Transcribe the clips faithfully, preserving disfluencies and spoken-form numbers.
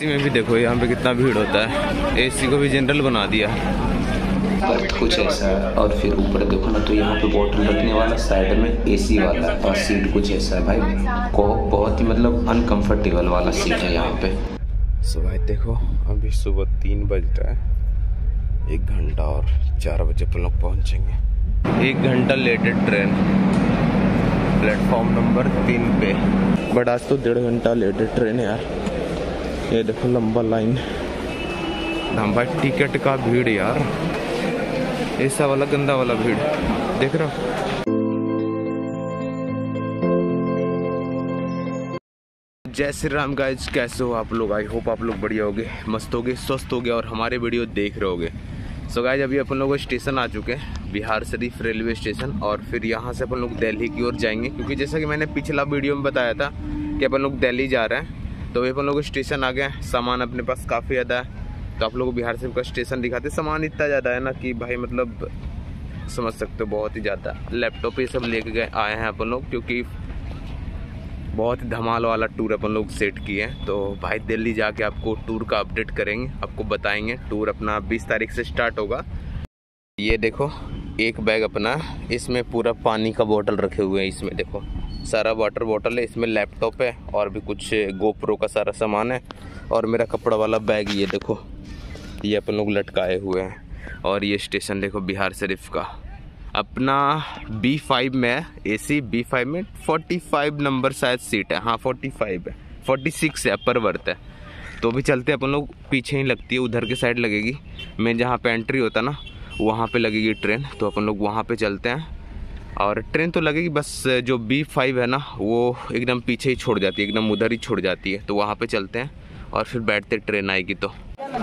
AC में भी देखो यहाँ पे कितना भीड़ होता है, एसी को भी जनरल बना दिया। बट कुछ ऐसा है। और फिर ऊपर देखो ना तो यहाँ पे बोतल रखने वाला साइड में एसी वाला है और सीट कुछ ऐसा है भाई, को बहुत ही मतलब अनकंफर्टेबल वाला सीट है यहाँ पे। सो भाई देखो अभी सुबह तीन बज रहा है, एक घंटा और चार बजे अपन लोग पहुँचेंगे। एक घंटा लेट है ट्रेन, प्लेटफॉर्म नंबर तीन पे। बट आज तो डेढ़ घंटा लेट है ट्रेन यार। ये देखो लंबा लाइन, लंबा टिकट का भीड़ यार, ऐसा वाला गंदा वाला भीड़ देख रहा हो। जय श्री राम गाइस, कैसे हो आप लोग? आई होप आप लोग बढ़िया होगे, मस्त होगे, स्वस्थ होगे और हमारे वीडियो देख रहे होगे। सो गाइस अभी अपन लोग स्टेशन आ चुके हैं, बिहार शरीफ रेलवे स्टेशन। और फिर यहाँ से अपन लोग दिल्ली की ओर जाएंगे, क्योंकि जैसा कि मैंने पिछला वीडियो में बताया था कि अपन लोग दिल्ली जा रहे हैं। तो अभी अपन लोग स्टेशन आ गए, सामान अपने पास काफ़ी ज़्यादा है। तो आप लोग को बिहार शरीफ का स्टेशन दिखाते, सामान इतना ज़्यादा है ना कि भाई मतलब समझ सकते हो, बहुत ही ज़्यादा। लैपटॉप ये सब लेके गए आए हैं अपन लोग, क्योंकि बहुत ही धमाल वाला टूर अपन लोग सेट किए हैं। तो भाई दिल्ली जाके आपको टूर का अपडेट करेंगे, आपको बताएंगे। टूर अपना बीस तारीख से स्टार्ट होगा। ये देखो एक बैग अपना, इसमें पूरा पानी का बोतल रखे हुए हैं। इसमें देखो सारा वाटर बोतल है, इसमें लैपटॉप है और भी कुछ गोप्रो का सारा सामान है। और मेरा कपड़ा वाला बैग ये देखो, ये अपन लोग लटकाए हुए हैं। और ये स्टेशन देखो बिहार शरीफ का अपना बी फाइव में है, एसी बी फाइव में पैंतालीस नंबर शायद सीट है। हाँ पैंतालीस है, छियालीस है, अपर वर्थ है। तो भी चलते अपन लोग, पीछे ही लगती है, उधर के साइड लगेगी। मैं जहाँ पे एंट्री होता ना वहाँ पे लगेगी ट्रेन, तो अपन लोग वहाँ पे चलते हैं। और ट्रेन तो लगेगी, बस जो बी फाइव है ना वो एकदम पीछे ही छोड़ जाती है, एकदम उधर ही छोड़ जाती है। तो वहाँ पे चलते हैं और फिर बैठते ट्रेन आएगी तो।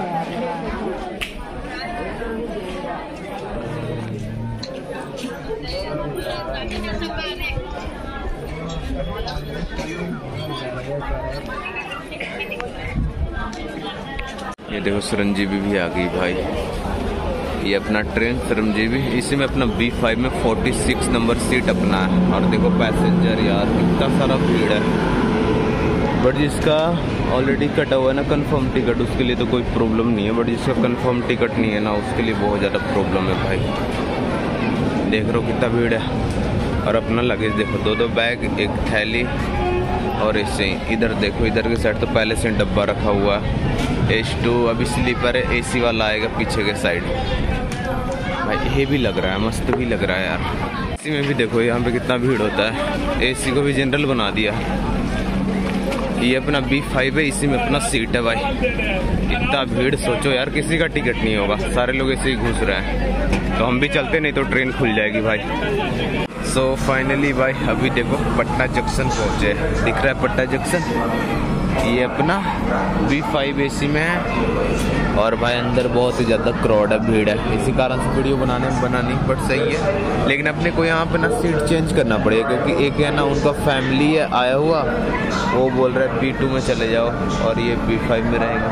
ये देखो चिरंजीवी भी आ गई भाई, ये अपना ट्रेन चिरंजीवी, इसी में अपना बी फाइव में छियालीस नंबर सीट अपना है। और देखो पैसेंजर यार कितना सारा भीड़ है। बट जिसका ऑलरेडी कटा हुआ है ना कंफर्म टिकट, उसके लिए तो कोई प्रॉब्लम नहीं है। बट जिसका कंफर्म टिकट नहीं है ना, उसके लिए बहुत ज़्यादा प्रॉब्लम है भाई। देख रहे हो कितना भीड़ है। और अपना लगेज देखो, दो दो बैग, एक थैली। और इससे इधर देखो, इधर के साइड तो पहले से डब्बा रखा हुआ है। एच टू अभी स्लीपर है, एसी वाला आएगा पीछे के साइड। भाई ये भी लग रहा है, मस्त भी लग रहा है यार। एसी में भी देखो यहाँ पे कितना भीड़ होता है, एसी को भी जनरल बना दिया। ये अपना बी फाइव है, इसी में अपना सीट है भाई। इतना भीड़ सोचो यार, किसी का टिकट नहीं होगा, सारे लोग ऐसे ही घुस रहे हैं। तो हम भी चलते, नहीं तो ट्रेन खुल जाएगी भाई। सो so, फाइनली भाई अभी देखो पटना जंक्शन पहुँचे, दिख रहा है पटना जंक्शन। ये अपना बी फाइव एसी में है। और भाई अंदर बहुत ही ज़्यादा क्राउड है, भीड़ है, इसी कारण से वीडियो बनाने में बना नहीं, बट सही है। लेकिन अपने को यहाँ पे ना सीट चेंज करना पड़ेगा, क्योंकि एक है ना उनका फैमिली है आया हुआ, वो बोल रहा है बी टू में चले जाओ और ये बी फाइव में रहेगा।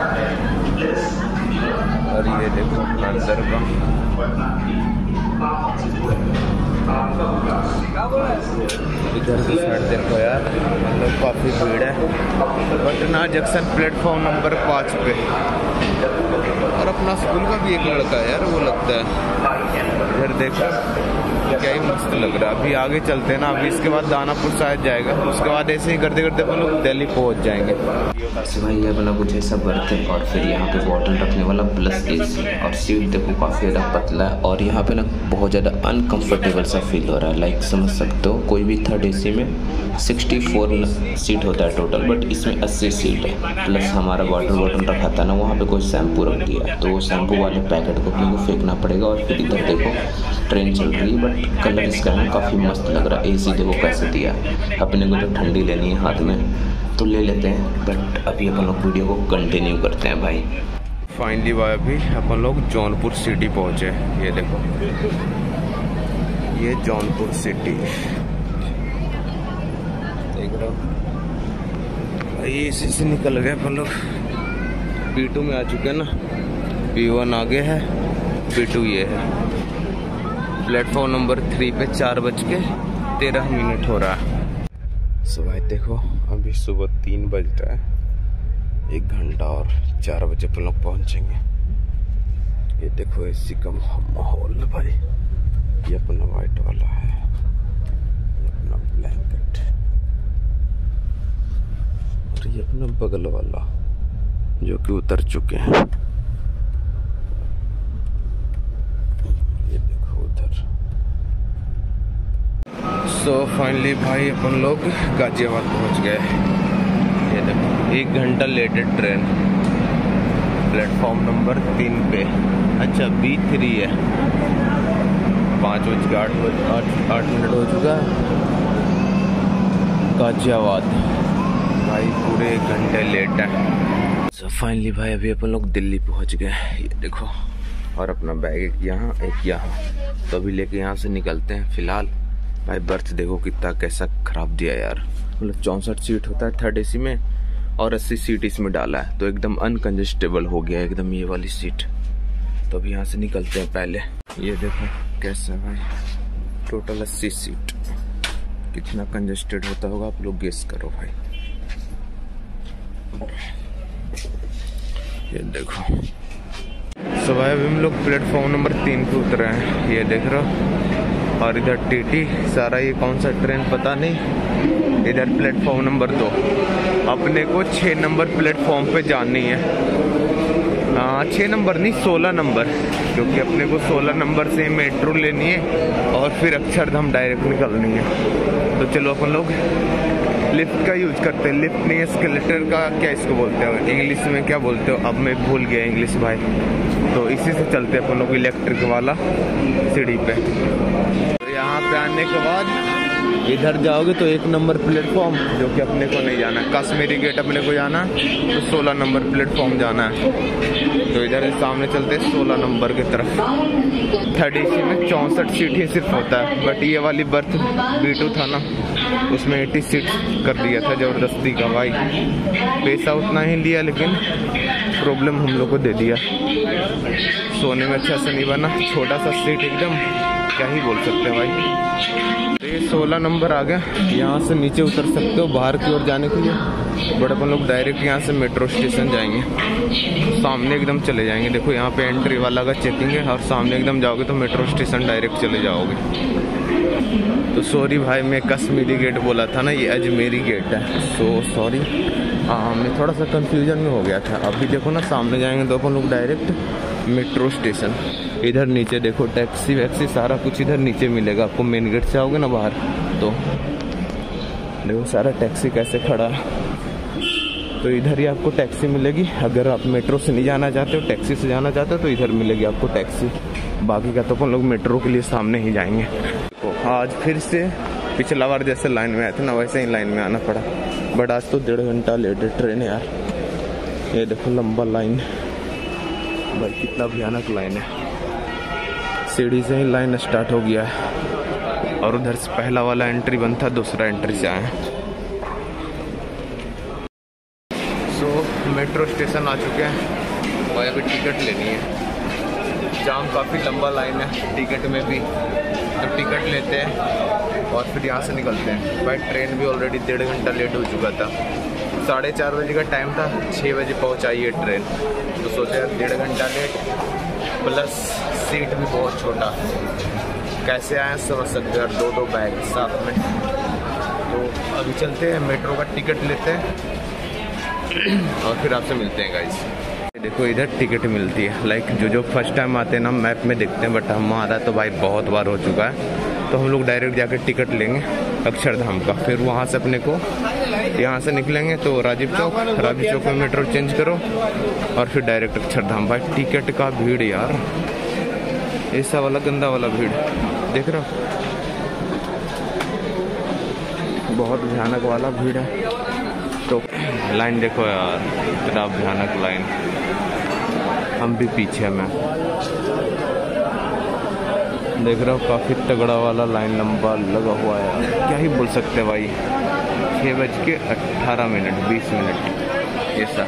और ये देखो अपना अंदर का, इधर की साइड देखो यार, मतलब काफ़ी भीड़ है। पटना जंक्शन प्लेटफॉर्म नंबर पाँच पे। और अपना स्कूल का भी एक लड़का है यार, वो लगता है। इधर देखो क्या ही मस्त लग रहा है। अभी आगे चलते हैं ना, अभी इसके बाद दानापुर शायद जाएगा, उसके बाद ऐसे ही करते करते अपन लोग दिल्ली पहुंच जाएंगे। भाई ये अपना कुछ ऐसा बर्थ है। और फिर यहाँ पे बॉटल रखने वाला प्लस एसी। और सीट देखो काफ़ी ज़्यादा पतला है। और यहाँ पे ना बहुत ज़्यादा अनकंफर्टेबल सा फील हो रहा है, लाइक समझ सकते हो। कोई भी थर्ड एसी में चौंसठ सीट होता है टोटल, बट इसमें अस्सी सीट है। प्लस हमारा वाटर बॉटल रखा था ना, वहाँ पे कोई शैम्पू रख दिया, तो वो शैम्पू वाले पैकेट को अपने को फेंकना पड़ेगा। और फिर इधर देखो ट्रेन चल रही है, बट कलर इसका है काफ़ी मस्त लग रहा है। एसी देखो कैसे दिया, अपने को तो ठंडी लेनी है हाथ में तो ले लेते हैं। बट अभी अपन लोग वीडियो को कंटिन्यू करते हैं भाई। फाइनली भाई अभी अपन लोग जौनपुर सिटी पहुँचे। ये देखो ये जौनपुर सिटी देख रहे हो। ये इसी से निकल गए अपन लोग, पी टू में आ चुके हैं ना। पी वन आगे है, पी टू ये है। प्लेटफॉर्म नंबर थ्री पे चार बज के तेरह मिनट हो रहा है। सो भाई देखो अभी सुबह तीन बज रहा है, एक घंटा और चार बजे अपन लोग पहुंचेंगे। ये देखो एसी का माहौल है भाई। ये अपना वाइट वाला है, ये अपना ब्लैंकेट, और ये अपना बगल वाला जो कि उतर चुके हैं। ये देखो उधर। सो फाइनली भाई अपन लोग गाजियाबाद पहुंच गए। ये देखो एक घंटा लेटेड ट्रेन, प्लेटफॉर्म नंबर तीन पे। अच्छा बी थ्री है। पाँच बज के आठ बज आठ आठ मिनट हो चुका है। गाजियाबाद भाई पूरे एक घंटे लेट है। सो फाइनली भाई अभी अपन लोग दिल्ली पहुंच गए। ये देखो, और अपना बैग एक यहाँ एक यहाँ, तो अभी लेके यहाँ से निकलते हैं। फिलहाल भाई बर्थ देखो कितना कैसा खराब दिया यार। मतलब चौंसठ सीट होता है थर्ड एसी में, और अस्सी सीट इसमें डाला है, तो एकदम अनकंजेस्टेबल हो गया एकदम ये वाली सीट। तो अभी यहाँ से निकलते हैं पहले। ये देखो कैसा है भाई, टोटल अस्सी सीट। कितना कंजेस्टेड होता होगा आप लोग गेस करो भाई। ये देखो। सो भाई अभी हम लोग प्लेटफॉर्म नंबर तीन पे उतरे हैं। ये देख रहे हो, और इधर टीटी सारा। ये कौन सा ट्रेन पता नहीं। इधर प्लेटफॉर्म नंबर दो। अपने को छः नंबर प्लेटफॉर्म पे जानी है। हाँ छः नंबर नहीं, सोलह नंबर, क्योंकि अपने को सोलह नंबर से मेट्रो लेनी है और फिर अक्षरधाम डायरेक्ट निकलनी है। तो चलो अपन लोग लिफ्ट का यूज करते हैं। लिफ्ट नहीं, एस्केलेटर का क्या इसको बोलते हो इंग्लिश में, क्या बोलते हो अब मैं भूल गया इंग्लिश भाई। तो इसी से चलते हैं अपन लोग इलेक्ट्रिक वाला सीढ़ी पे। तो यहाँ पे आने के बाद इधर जाओगे तो एक नंबर प्लेटफॉर्म, जो कि अपने को नहीं जाना है, कश्मीरी गेट अपने को जाना है, तो सोलह नंबर प्लेटफॉर्म जाना है। तो इधर सामने चलते हैं सोलह नंबर की तरफ। थर्ड एसी में चौंसठ सीट ही सिर्फ होता है, बट ये वाली बर्थ बी टू था ना, उसमें अस्सी सीट कर दिया था जबरदस्ती का भाई। पैसा उतना ही लिया, लेकिन प्रॉब्लम हम लोग को दे दिया। सोने में अच्छा से नहीं बना, छोटा सा सीट एकदम, क्या ही बोल सकते हैं भाई। ये सोलह नंबर आ गया। यहाँ से नीचे उतर सकते हो बाहर की ओर जाने के लिए, बट अपन लोग डायरेक्ट यहाँ से मेट्रो स्टेशन जाएंगे। सामने एकदम चले जाएंगे। देखो यहाँ पे एंट्री वाला का चेकिंग है, और सामने एकदम जाओगे तो मेट्रो स्टेशन डायरेक्ट चले जाओगे। तो सॉरी भाई, मैं कश्मीरी गेट बोला था ना, ये अजमेरी गेट है। सो सॉरी, हाँ मैं थोड़ा सा कंफ्यूजन में हो गया था। अभी देखो ना सामने जाएंगे तो अपन लोग डायरेक्ट मेट्रो स्टेशन। इधर नीचे देखो टैक्सी वैक्सी सारा कुछ इधर नीचे मिलेगा आपको। मेन गेट से आओगे ना बाहर तो देखो सारा टैक्सी कैसे खड़ा है। तो इधर ही आपको टैक्सी मिलेगी। अगर आप मेट्रो से नहीं जाना चाहते हो, टैक्सी से जाना चाहते हो, तो इधर मिलेगी आपको टैक्सी। बाकी का तो अपन लोग मेट्रो के लिए सामने ही जाएंगे। तो आज फिर से पिछला बार जैसे लाइन में आए थे ना, वैसे ही लाइन में आना पड़ा। बट आज तो डेढ़ घंटा लेट है ट्रेन यार। ये देखो लंबा लाइन भाई, कितना भयानक लाइन है। सीढ़ी से ही लाइन स्टार्ट हो गया है, और उधर से पहला वाला एंट्री बंद था, दूसरा एंट्री से आए। सो मेट्रो स्टेशन आ चुके हैं और अभी टिकट लेनी है। जाम काफ़ी लंबा लाइन है टिकट में भी, तो टिकट लेते हैं और फिर यहाँ से निकलते हैं। भाई ट्रेन भी ऑलरेडी डेढ़ घंटा लेट हो चुका था। साढ़े चार बजे का टाइम था, छः बजे पहुँचाई है ट्रेन। तो सोचा यार डेढ़ घंटा लेट, प्लस सीट भी बहुत छोटा, कैसे आए समझ सकते हैं, दो दो बैग साथ में। तो अभी चलते हैं, मेट्रो का टिकट लेते हैं और फिर आपसे मिलते हैं गाइस। देखो इधर टिकट मिलती है। लाइक जो जो फर्स्ट टाइम आते हैं ना मैप में देखते हैं, बट हमारा तो भाई बहुत बार हो चुका है। तो हम लोग डायरेक्ट जाकर टिकट लेंगे अक्षरधाम का। फिर वहाँ से अपने को यहाँ से निकलेंगे तो राजीव चौक, राजीव चौक में मेट्रो चेंज करो और फिर डायरेक्ट अक्षरधाम। भाई टिकट का भीड़ यार, ऐसा वाला गंदा वाला भीड़ देख रहे हो, बहुत भयानक वाला भीड़ है। तो लाइन देखो यार, इतना भयानक लाइन। हम भी पीछे में देख रहे हो, काफ़ी तगड़ा वाला लाइन लंबा लगा हुआ है। क्या ही बोल सकते हैं भाई। छः बज के अट्ठारह मिनट बीस मिनट ऐसा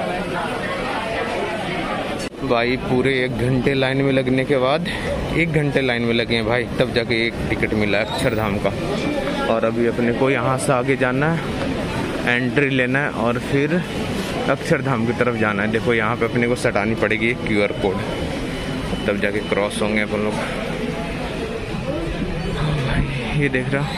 भाई। पूरे एक घंटे लाइन में लगने के बाद, एक घंटे लाइन में लगे हैं भाई, तब जाके एक टिकट मिला है अक्षरधाम का। और अभी अपने को यहाँ से आगे जाना है, एंट्री लेना है और फिर अक्षरधाम की तरफ जाना है। देखो यहाँ पे अपने को सटानी पड़ेगी एक क्यू आर कोड, तब जाके क्रॉस होंगे अपन लोग। ये देख रहा,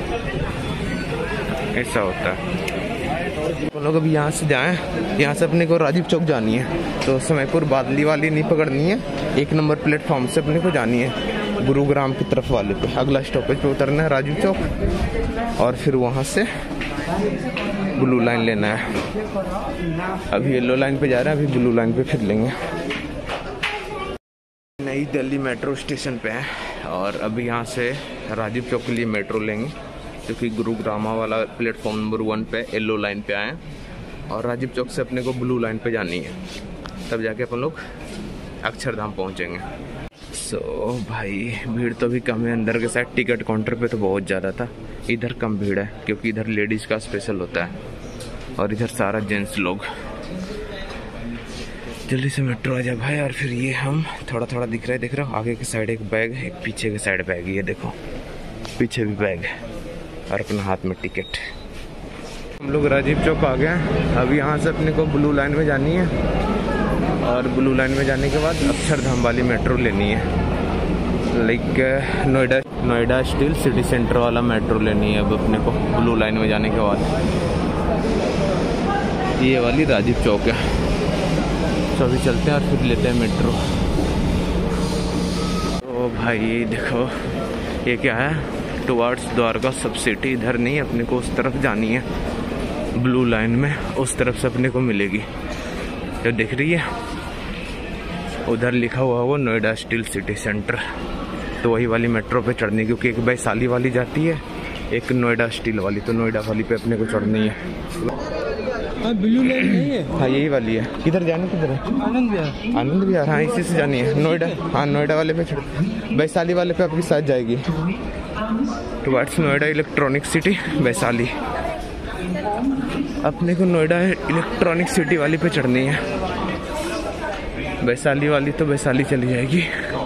ऐसा होता है। अपन लोग अभी यहाँ से जाएं, यहाँ से अपने को राजीव चौक जानी है, तो समयपुर बादली वाली नहीं पकड़नी है, एक नंबर प्लेटफॉर्म से अपने को जानी है गुरुग्राम की तरफ वाले पे। अगला स्टॉपेज पे उतरना है राजीव चौक, और फिर वहाँ से ब्लू लाइन लेना है। अभी येलो लाइन पे जा रहे हैं, अभी ब्लू लाइन पे फिर लेंगे। नई दिल्ली मेट्रो स्टेशन पे है, और अभी यहाँ से राजीव चौक के लिए मेट्रो लेंगे, क्योंकि गुरुग्रामा वाला प्लेटफॉर्म नंबर वन पे येलो लाइन पे आए हैं, और राजीव चौक से अपने को ब्लू लाइन पे जानी है, तब जाके अपन लोग अक्षरधाम पहुँचेंगे। सो so, भाई भीड़ तो भी कम है अंदर के साइड, टिकट काउंटर पे तो बहुत ज़्यादा था, इधर कम भीड़ है क्योंकि इधर लेडीज़ का स्पेशल होता है, और इधर सारा जेंट्स लोग। जल्दी से मेट्रो आ जाए भाई। और फिर ये हम थोड़ा थोड़ा दिख रहा है, देख रहा हो आगे की साइड एक बैग है, एक पीछे की साइड बैग, ये देखो पीछे भी बैग है, और अपने हाथ में टिकट। हम लोग राजीव चौक आ गए हैं। अभी यहाँ से अपने को ब्लू लाइन में जानी है, और ब्लू लाइन में जाने के बाद अक्षरधाम वाली मेट्रो लेनी है, like Noida Noida steel city centre वाला मेट्रो लेनी है अब अपने को ब्लू लाइन में जाने के बाद। ये वाली राजीव चौक है, तो अभी चलते हैं और फिर लेते हैं मेट्रो। ओ भाई देखो ये क्या है, टुवार्ड्स द्वारका सब सिटी, इधर नहीं अपने को उस तरफ जानी है, ब्लू लाइन में उस तरफ से अपने को मिलेगी। जो दिख रही है उधर लिखा हुआ वो नोएडा स्टील सिटी सेंटर, तो वही वाली मेट्रो पे चढ़नी, क्योंकि एक वैशाली वाली जाती है, एक नोएडा स्टील वाली, तो नोएडा वाली पे अपने को चढ़नी है। ब्लू लाइन नहीं है? हाँ यही वाली है। किधर जानी, किधर है? आनंद विहार। आनंद विहार, हाँ इसी से जानी है। नोएडा, हाँ नोएडा वाले पे चढ़, वैशाली वाले पे आपके साथ जाएगी towards Noida electronic city Vaishali. अपने को नोएडा इलेक्ट्रॉनिक सिटी वाली पे चढ़नी है, वैशाली वाली तो वैशाली चली जाएगी।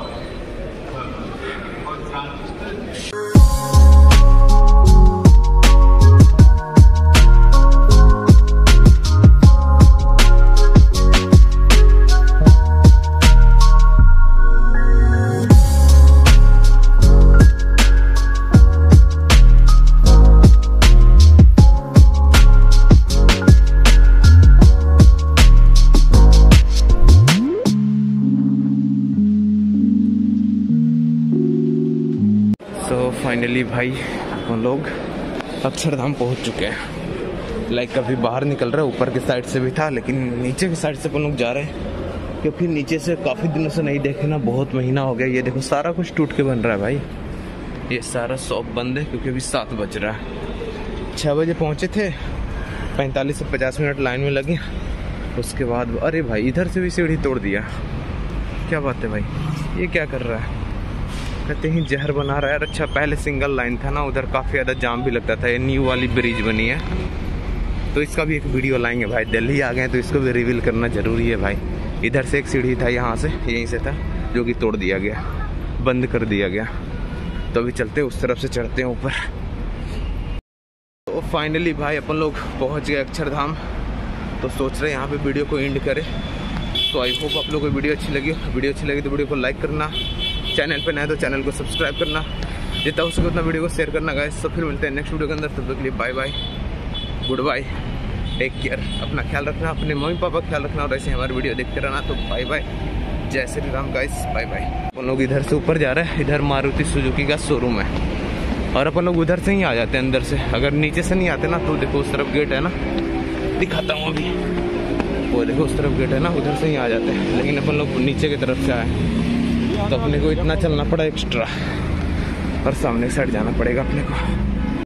फाइनली भाई हम लोग अक्षरधाम पहुंच चुके हैं। लाइक अभी बाहर निकल रहा है, ऊपर के साइड से भी था, लेकिन नीचे की साइड से अपन लोग जा रहे हैं, क्योंकि नीचे से काफ़ी दिनों से नहीं देखे ना, बहुत महीना हो गया। ये देखो सारा कुछ टूट के बन रहा है भाई, ये सारा शॉप बंद है क्योंकि अभी सात बज रहा है। छः बजे पहुँचे थे, पैंतालीस से पचास मिनट लाइन में लगे, उसके बाद अरे भाई इधर से भी सीढ़ी तोड़ दिया। क्या बात है भाई, ये क्या कर रहा है? कहते हैं जहर बना रहा है। अच्छा पहले सिंगल लाइन था ना, उधर काफ़ी ज़्यादा जाम भी लगता था। ये न्यू वाली ब्रिज बनी है, तो इसका भी एक वीडियो लाएंगे भाई। दिल्ली आ गए तो इसको भी रिवील करना ज़रूरी है भाई। इधर से एक सीढ़ी था, यहाँ से यहीं से था, जो कि तोड़ दिया गया, बंद कर दिया गया। तो अभी चलते उस तरफ से चढ़ते हैं ऊपर। तो फाइनली भाई अपन लोग पहुँच गए अक्षरधाम। तो सोच रहे हैं यहाँ पर वीडियो को एंड करें। तो आई होप आप लोगों को वीडियो अच्छी लगी। वीडियो अच्छी लगी तो वीडियो को लाइक करना, चैनल पे नए तो चैनल को सब्सक्राइब करना, जितना हो सके उतना वीडियो को शेयर करना गाइस। तो फिर मिलते हैं नेक्स्ट वीडियो के अंदर, तब तक के लिए bye bye, good bye, take care, अपना ख्याल रखना, अपने मम्मी पापा का ख्याल रखना, और ऐसे हमारी वीडियो देखते रहना। तो बाय बाय, जय Shri Ram guys, bye bye. अपन लोग इधर से ऊपर जा रहे हैं, इधर मारुति सुजुकी का शोरूम है, और अपन लोग उधर से ही आ जाते हैं अंदर से। अगर नीचे से नहीं आते ना तो देखो उस तरफ गेट है ना, दिखाता हूँ अभी, वो देखो उस तरफ गेट है ना, उधर से ही आ जाते हैं। लेकिन अपन लोग नीचे की तरफ से आए तो अपने को इतना चलना पड़ा एक्स्ट्रा, और सामने साइड जाना पड़ेगा अपने को।